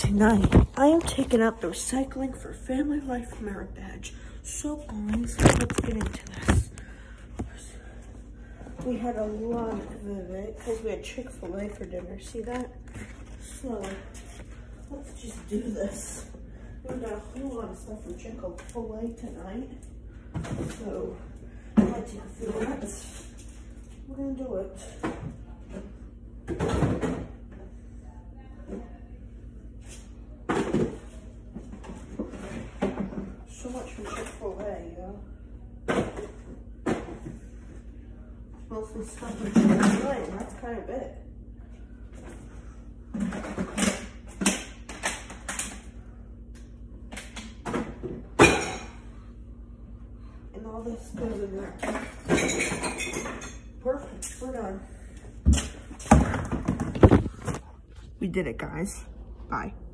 Tonight, I am taking out the recycling for Family Life Merit Badge. So guys, let's get into this. We had a lot of it because we had Chick-fil-A for dinner. See that? So, let's just do this. We got a whole lot of stuff from Chick-fil-A tonight. So, it might take a few minutes. We're gonna do it. So much from Chick-fil-A, yeah. Mostly stuff from Chick-fil-A, and that's kind of it. And all this goes in there. Perfect, we're done. We did it, guys. Bye.